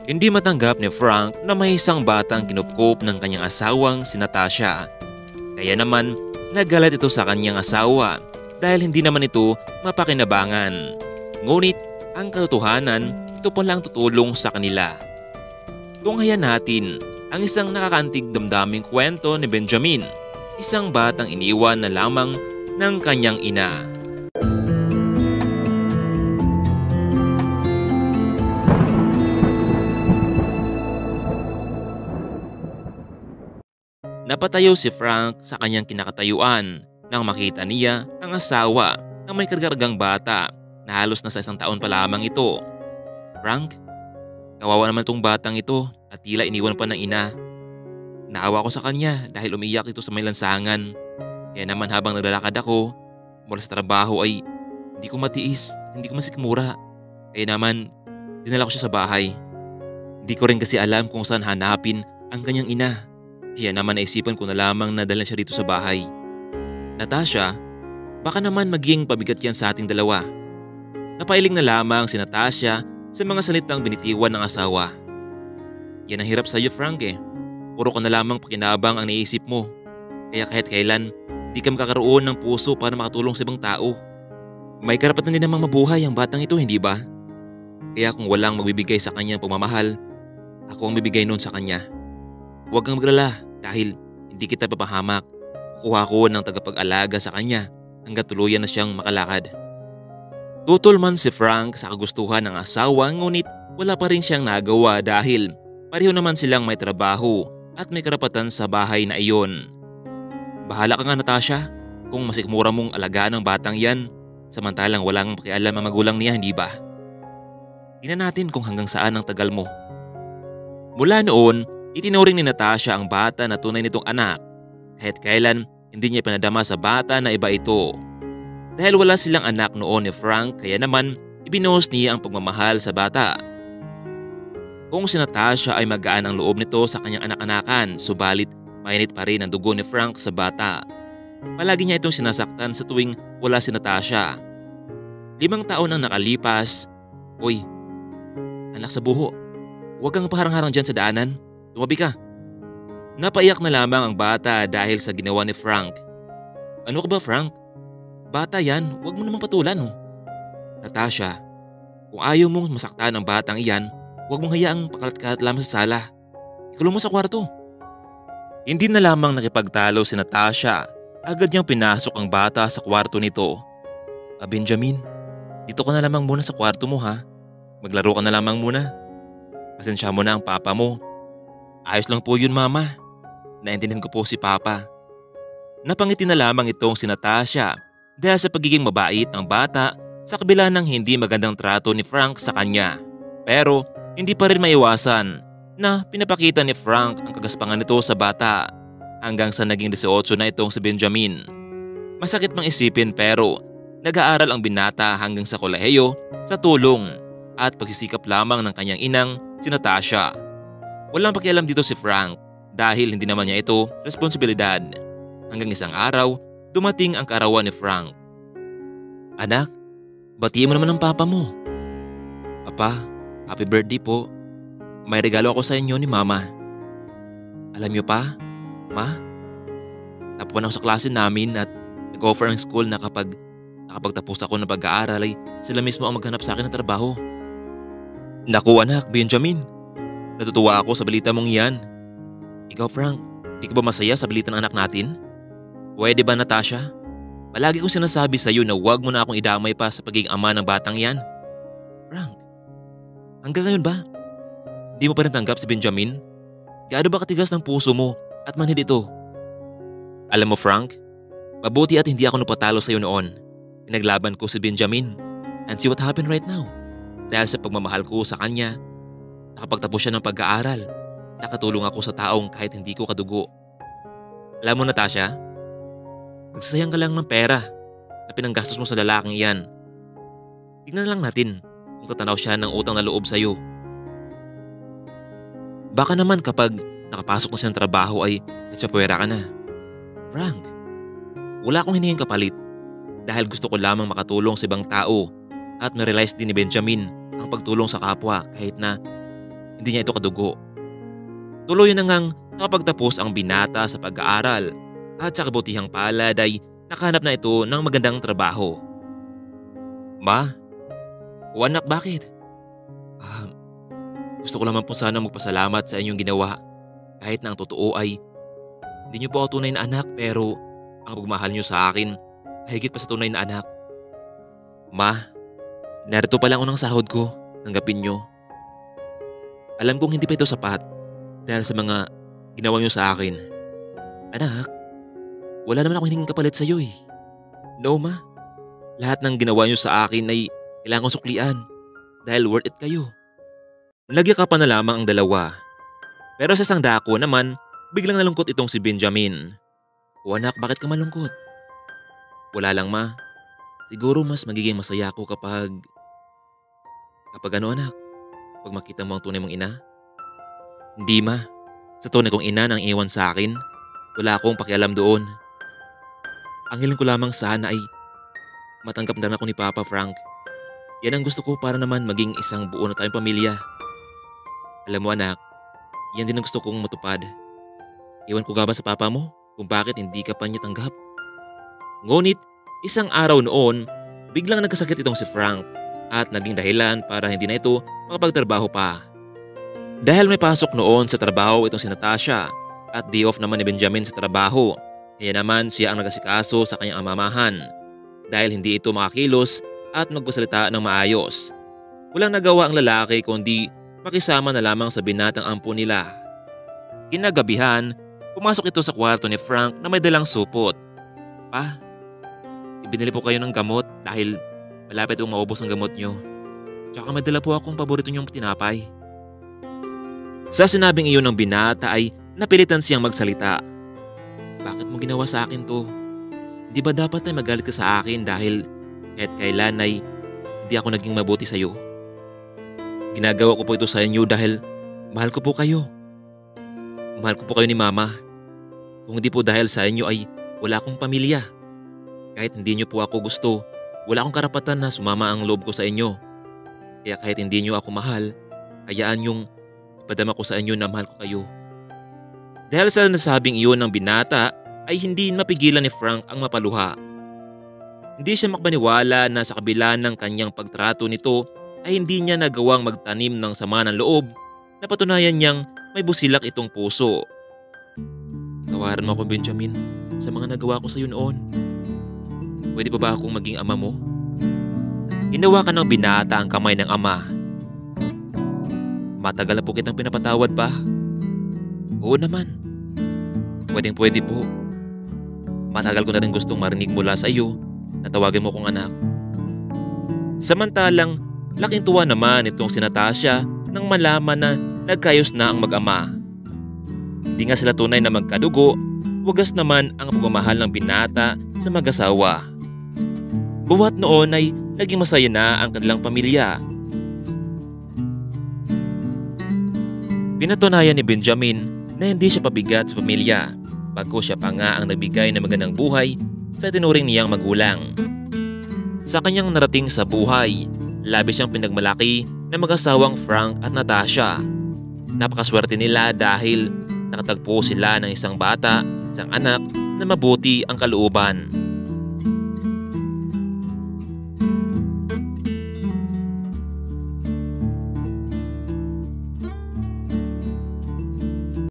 Hindi matanggap ni Frank na may isang batang kinupkup ng kanyang asawang si Natasha. Kaya naman, nagalit ito sa kanyang asawa dahil hindi naman ito mapakinabangan. Ngunit, ang katotohanan, ito palang tutulong sa kanila. Tunghayan natin ang isang nakakantig damdaming kwento ni Benjamin, isang batang iniwan na lamang ng kanyang ina. Napatayo si Frank sa kanyang kinakatayuan nang makita niya ang asawa na may kargargang bata na halos nasa 1 taon pa lamang ito. Frank, kawawa naman itong batang ito at tila iniwan pa ng ina. Naawa ko sa kanya dahil umiyak ito sa may lansangan. Kaya naman habang naglalakad ako mula sa trabaho ay hindi ko matiis, hindi ko masikmura. Kaya naman dinala ko siya sa bahay. Hindi ko rin kasi alam kung saan hanapin ang kanyang ina. Kaya naman naisipan ko na lamang na dalhin siya dito sa bahay. Natasha, baka naman maging pabigat yan sa ating dalawa. Napailing na lamang si Natasha sa mga salitang binitiwan ng asawa. Yan ang hirap sa iyo, Frank eh. Puro ka na lamang pakinabang ang naisip mo. Kaya kahit kailan, di ka makakaroon ng puso para makatulong sa ibang tao. May karapatan din namang mabuhay ang batang ito, hindi ba? Kaya kung walang magbibigay sa kanyang pagmamahal, ako ang bibigay noon sa kanya. Huwag kang maglala dahil hindi kita papahamak. Kukuha ko ng tagapag-alaga sa kanya hanggang tuluyan na siyang makalakad. Tutol man si Frank sa kagustuhan ng asawa ngunit wala pa rin siyang nagawa dahil pareho naman silang may trabaho at may karapatan sa bahay na iyon. Bahala ka nga, Natasha, kung masikmura mong alagaan ng batang yan samantalang walang pakialam ang magulang niya, hindi ba? Tingnan natin kung hanggang saan ang tagal mo. Mula noon, itinuring ni Natasha ang bata na tunay nitong anak. Kahit kailan, hindi niya pinadama sa bata na iba ito. Dahil wala silang anak noon ni Frank, kaya naman ibinuhos niya ang pagmamahal sa bata. Kung si Natasha ay magaan ang loob nito sa kanyang anak-anakan, subalit mainit pa rin ang dugo ni Frank sa bata. Palagi niya itong sinasaktan sa tuwing wala si Natasha. 5 taon ang nakalipas. Uy, anak sa buho, huwag kang paharang-harang dyan sa daanan. Tumabi ka. Napaiyak na lamang ang bata dahil sa ginawa ni Frank. Ano ka ba, Frank? Bata yan, huwag mo namang patulan oh. Natasha, kung ayaw mong masaktan ang batang iyan, huwag mong hayaang pakalat-kalat lamang sa sala. Ikulong mo sa kwarto. Hindi na lamang nakipagtalo si Natasha. Agad niyang pinasok ang bata sa kwarto nito. Benjamin, dito ka na lamang muna sa kwarto mo ha. Maglaro ka na lamang muna. Pasensya mo na ang papa mo. Ayos lang po yun, mama. Naintindihan ko po si papa. Napangiti na lamang itong si Natasha dahil sa pagiging mabait ng bata sa kabila ng hindi magandang trato ni Frank sa kanya. Pero hindi pa rin maiwasan na pinapakita ni Frank ang kagaspangan nito sa bata hanggang sa naging 18 na itong si Benjamin. Masakit mang isipin pero nag-aaral ang binata hanggang sa kolehiyo sa tulong at pagsisikap lamang ng kanyang inang si Natasha. Walang pakialam dito si Frank dahil hindi naman niya ito responsibilidad. Hanggang isang araw, dumating ang kaarawan ni Frank. Anak, batiin mo naman ang papa mo. Papa, happy birthday po. May regalo ako sa inyo ni mama. Alam niyo pa, ma? Tapuan ako sa klase namin at nag-offer ang school na kapag nakapagtapos ako ng pag-aaral ay sila mismo ang maghanap sa akin ng trabaho. Naku anak, Benjamin. Natutuwa ako sa balita mong yan. Ikaw Frank, di ka ba masaya sa balita ng anak natin? Pwede ba Natasha? Palagi kong sinasabi sa iyo na huwag mo na akong idamay pa sa pagiging ama ng batang yan. Frank, hanggang ngayon ba? Di mo pa rin tanggap si Benjamin? Gaano ba katigas ng puso mo at manhid ito? Alam mo Frank, mabuti at hindi ako napatalo sa iyo noon. Pinaglaban ko si Benjamin and see what happened right now. Dahil sa pagmamahal ko sa kanya, nakapagtapos siya ng pag-aaral. Nakatulong ako sa taong kahit hindi ko kadugo. Alam mo Natasha, nagsasayang ka lang ng pera na pinanggastos mo sa lalaking iyan. Tingnan lang natin kung tatanaw siya ng utang na loob sa iyo. Baka naman kapag nakapasok na siya ng trabaho ay natsapwera ka na. Frank, wala akong hinihing kapalit dahil gusto ko lamang makatulong sa ibang tao at na-realize din ni Benjamin ang pagtulong sa kapwa kahit na hindi niya ito kadugo. Tuloy na ngang nakapagtapos ang binata sa pag-aaral at sa kabutihang palad ay nakahanap na ito ng magandang trabaho. Ma, o anak, bakit? Ah, Gusto ko naman po sana magpasalamat sa inyong ginawa. Kahit na ang totoo ay hindi niyo po ako tunay na anak, pero ang pagmamahal niyo sa akin ay higit pa sa tunay na anak. Ma, narito pa lang unang sahod ko. Tanggapin niyo. Alam kong hindi pa ito sapat dahil sa mga ginawa niyo sa akin. Anak, wala naman ako hiningin kapalit sa iyo eh. No, ma. Lahat ng ginawa niyo sa akin ay kailangan kong suklian dahil worth it kayo. Nagyakapan na lamang ang dalawa. Pero sa isang dako naman, biglang nalungkot itong si Benjamin. O anak, bakit ka malungkot? Wala lang, ma. Siguro mas magiging masaya ako kapag ano, anak? Pag makita mo ang tunay mong ina? Hindi, ma. Sa tunay kong ina nang iwan sa akin, wala akong pakialam doon. Ang hiling ko lamang sana ay matanggap na ako ni Papa Frank. Yan ang gusto ko para naman maging isang buo na tayong pamilya. Alam mo, anak, yan din ang gusto kong matupad. Iwan ko nga ba sa papa mo kung bakit hindi ka pa niya tanggap? Ngunit, isang araw noon, biglang nagkasakit itong si Frank at naging dahilan para hindi na ito makapagtrabaho pa. Dahil may pasok noon sa trabaho itong si Natasha at day off naman ni Benjamin sa trabaho, kaya naman siya ang nagasikaso sa kanyang amamahan dahil hindi ito makakilos at magpasalita ng maayos. Walang nagawa ang lalaki kundi makisama na lamang sa binatang ampon nila. Kinagabihan, pumasok ito sa kwarto ni Frank na may dalang supot. Pa, ibinili po kayo ng gamot dahil malapit pong maubos ang gamot nyo. Tsaka may dala po akong paborito nyong tinapay. Sa sinabing iyon ng binata ay napilitan siyang magsalita. Bakit mo ginawa sa akin to? Di ba dapat ay magalit ka sa akin dahil kahit kailan ay hindi ako naging mabuti sa iyo? Ginagawa ko po ito sa inyo dahil mahal ko po kayo. Mahal ko po kayo ni Mama. Kung hindi po dahil sa inyo ay wala akong pamilya. Kahit hindi niyo po ako gusto, wala akong karapatan na sumama ang loob ko sa inyo. Kaya kahit hindi niyo ako mahal, hayaan yung ipadama ko sa inyo na mahal ko kayo. Dahil sa nasabing iyon ng binata ay hindi mapigilan ni Frank ang mapaluha. Hindi siya makapaniwala na sa kabila ng kanyang pagtrato nito ay hindi niya nagawang magtanim ng sama ng loob na patunayan niyang may busilak itong puso. Tawaran mo ako, Benjamin, sa mga nagawa ko sa iyo noon. Pwede pa ba akong maging ama mo? Hinawakan ng binata ang kamay ng ama. Matagal na po kitang pinapatawad pa. Oo naman. Pwedeng-pwede po. Matagal ko na rin gustong marinig mula sa iyo na tawagin mo kong anak. Samantalang, laking tuwa naman itong si Natasha nang malaman na nagkayos na ang mag-ama. Di nga sila tunay na magkadugo, wagas naman ang pagmamahal ng binata sa mag-asawa. Buwat noon ay naging masaya na ang kanilang pamilya. Pinatunayan ni Benjamin na hindi siya pabigat sa pamilya, bagkus siya pa nga ang nagbigay ng magandang buhay sa tinuring niyang magulang. Sa kanyang narating sa buhay, labis siyang pinagmalaki ng mag-asawang Frank at Natasha. Napakaswerte nila dahil nakatagpo sila ng isang bata, isang anak na mabuti ang kalooban.